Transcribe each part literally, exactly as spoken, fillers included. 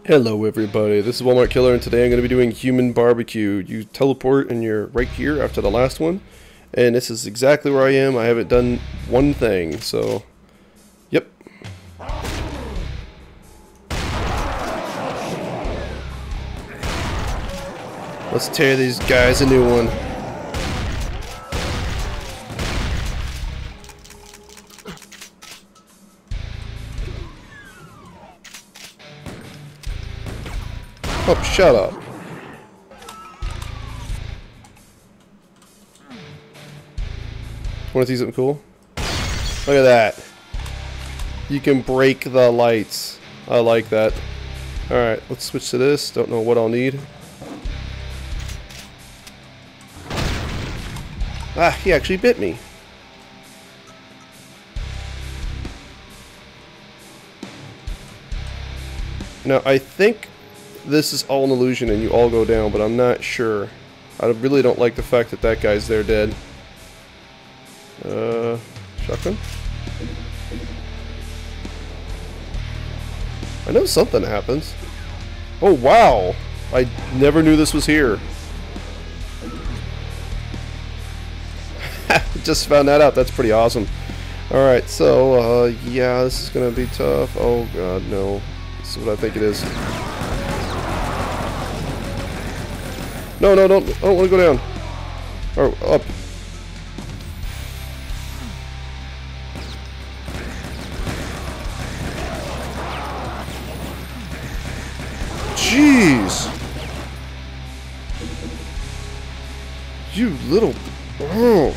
Hello everybody, this is Walmart Killer, and today I'm going to be doing Human Barbecue. You teleport and you're right here after the last one, and this is exactly where I am. I haven't done one thing, so yep. Let's tear these guys a new one. Oh, shut up. Want to see something cool? Look at that. You can break the lights. I like that. Alright, let's switch to this. Don't know what I'll need. Ah, he actually bit me. Now, I think this is all an illusion and you all go down, but I'm not sure. I really don't like the fact that that guy's there dead. Uh, shotgun? I know something happens. Oh, wow! I never knew this was here. Just found that out. That's pretty awesome. Alright, so, uh, yeah, this is gonna be tough. Oh, God, no. This is what I think it is. No, no, don't, I don't want to go down. Or up. Jeez. You little... Oh.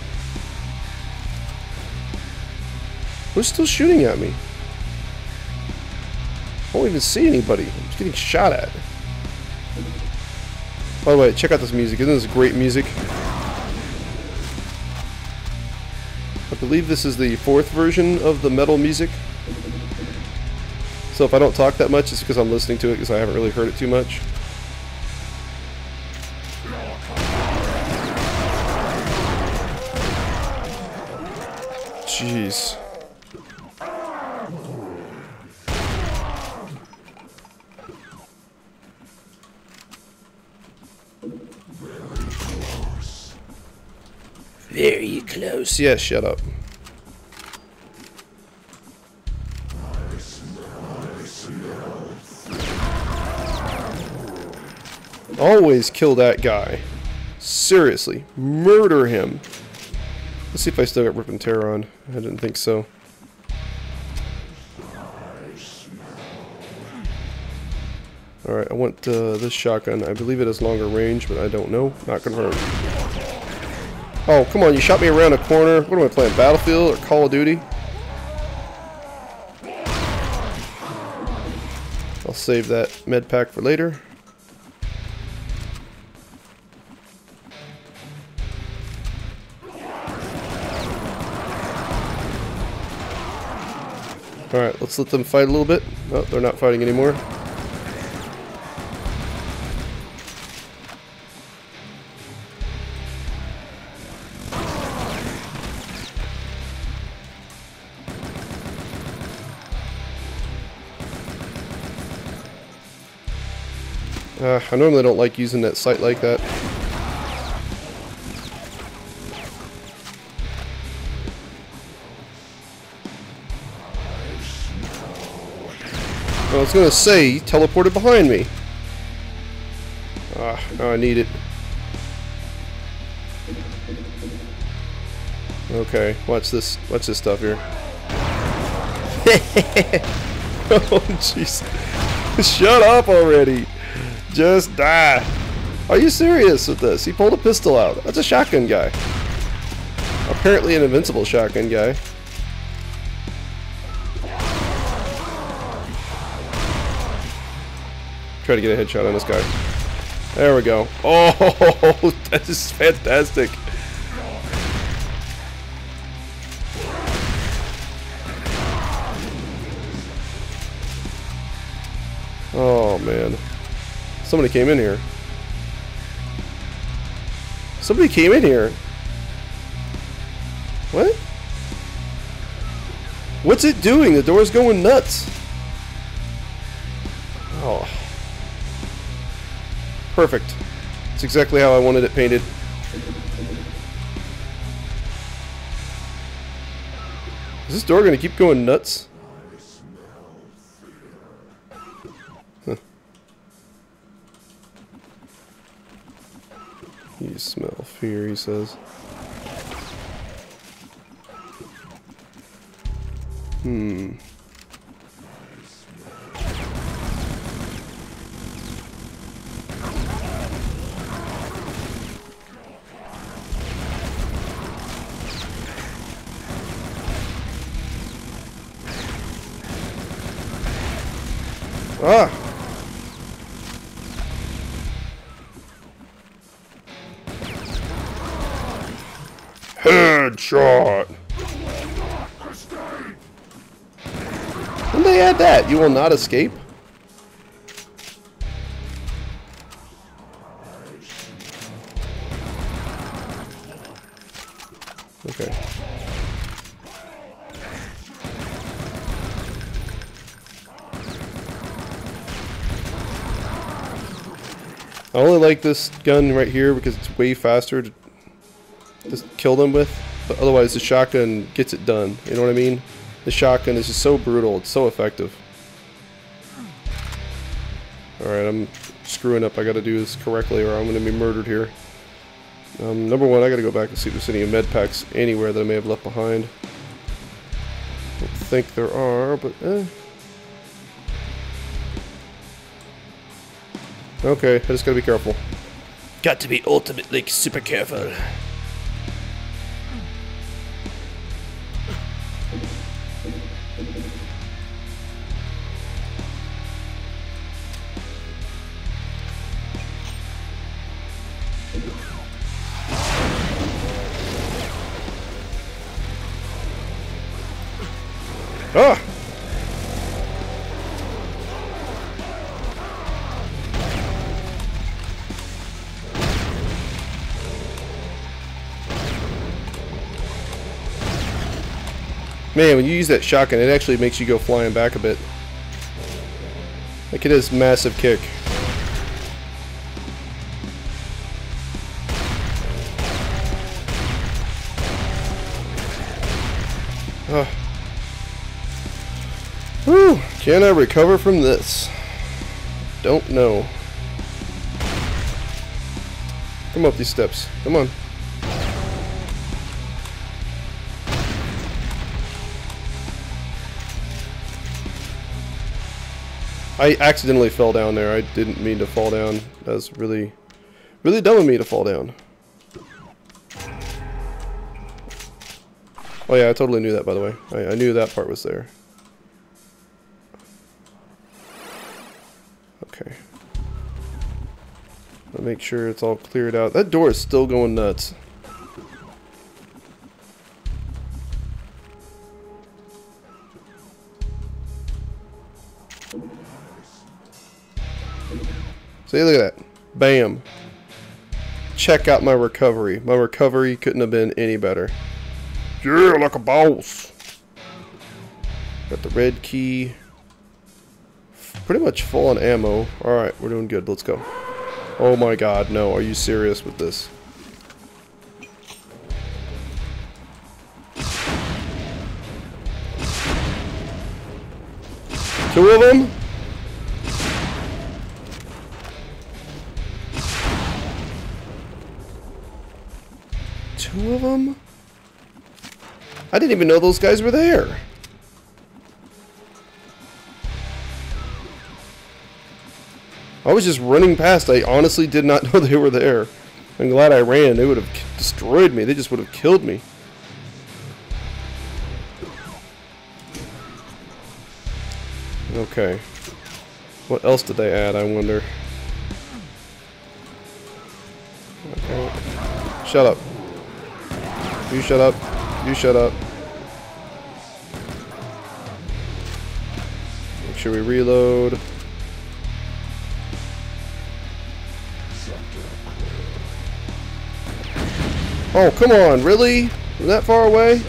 Who's still shooting at me? I don't even see anybody. I'm just getting shot at. By the way, check out this music. Isn't this great music? I believe this is the fourth version of the metal music. So if I don't talk that much, it's because I'm listening to it because I haven't really heard it too much. Jeez. Very close. Yeah, shut up. Always kill that guy. Seriously. Murder him. Let's see if I still got Rip and Tear on. I didn't think so. Alright, I want uh, this shotgun. I believe it has longer range, but I don't know. Not confirmed. Oh, come on, you shot me around a corner. What am I playing, Battlefield or Call of Duty? I'll save that med pack for later. Alright, let's let them fight a little bit. Oh, they're not fighting anymore. Uh, I normally don't like using that sight like that. I was gonna say, he teleported behind me. Ah, now I need it. Okay, watch this. Watch this stuff here. Oh, jeez. Shut up already. Just die. Are you serious with this? He pulled a pistol out. That's a shotgun guy. Apparently an invincible shotgun guy. Try to get a headshot on this guy. There we go. Oh, that is fantastic. Oh, man. Somebody came in here. Somebody came in here. What? What's it doing? The door's going nuts. Oh. Perfect. It's exactly how I wanted it painted. Is this door gonna keep going nuts? Huh. You smell fear, he says. Hmm. Ah! Headshot! When they add that, you will not escape? Okay. I only like this gun right here because it's way faster to just kill them with, but otherwise the shotgun gets it done, you know what I mean? The shotgun is just so brutal, it's so effective. Alright, I'm screwing up, I gotta do this correctly or I'm gonna be murdered here. Um, number one, I gotta go back and see if there's any med packs anywhere that I may have left behind. I don't think there are, but eh. Okay, I just gotta be careful. Got to be ultimately super careful. Ah! Man, when you use that shotgun, it actually makes you go flying back a bit. Like it is massive kick. Oh. Whew. Can I recover from this? Don't know. Come up these steps. Come on. I accidentally fell down there. I didn't mean to fall down. That was really, really dumb of me to fall down. Oh yeah, I totally knew that, by the way. I, I knew that part was there. Okay. I'll make sure it's all cleared out. That door is still going nuts. See, look at that. Bam. Check out my recovery. My recovery couldn't have been any better. Yeah, like a boss. Got the red key. Pretty much full on ammo. Alright, we're doing good. Let's go. Oh my god, no. Are you serious with this? Two of them? Two of them? I didn't even know those guys were there. I was just running past. I honestly did not know they were there. I'm glad I ran. They would have destroyed me. They just would have killed me. Okay. What else did they add, I wonder? Okay. Shut up. You shut up. You shut up. Make sure we reload. Oh, come on, really? Was that far away?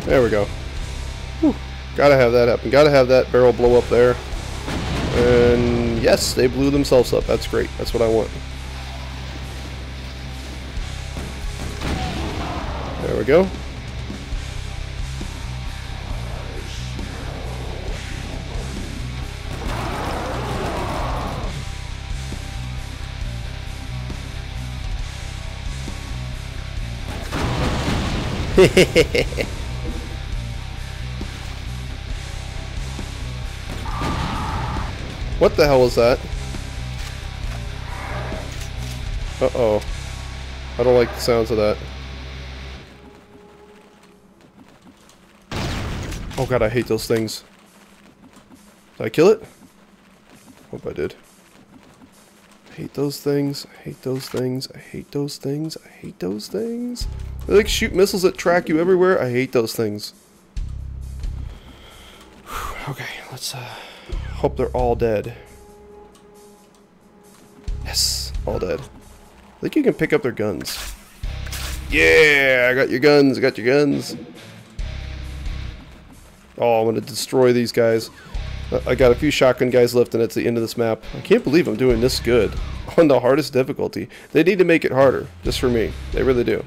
There we go. Whew. Gotta have that happen. Gotta have that barrel blow up there. And yes, they blew themselves up. That's great. That's what I want. There we go. What the hell was that? Uh-oh. I don't like the sounds of that. Oh god, I hate those things. Did I kill it? Hope I did. I hate those things. I hate those things. I hate those things. I hate those things. They like shoot missiles that track you everywhere. I hate those things. Whew, okay, let's uh, hope they're all dead. Yes, all dead. I think you can pick up their guns. Yeah, I got your guns. I got your guns. Oh, I'm gonna destroy these guys. I got a few shotgun guys left, and it's the end of this map. I can't believe I'm doing this good on the hardest difficulty. They need to make it harder, just for me. They really do.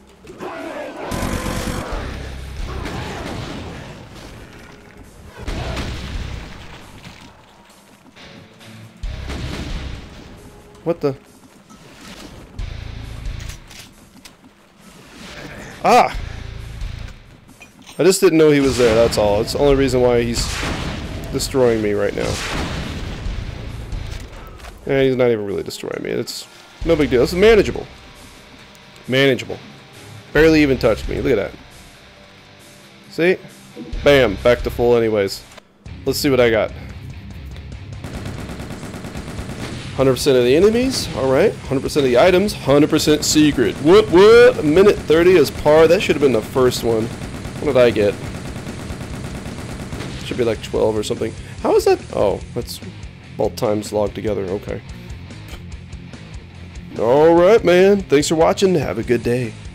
What the? Ah! I just didn't know he was there, that's all. It's the only reason why he's destroying me right now. And he's not even really destroying me. It's no big deal. It's manageable. Manageable. Barely even touched me. Look at that. See? Bam. Back to full anyways. Let's see what I got. one hundred percent of the enemies. Alright. one hundred percent of the items. one hundred percent secret. What, what? Minute thirty is par. That should have been the first one. What did I get? Should be like twelve or something. How is that? Oh, that's both times logged together. Okay. Alright, man. Thanks for watching. Have a good day.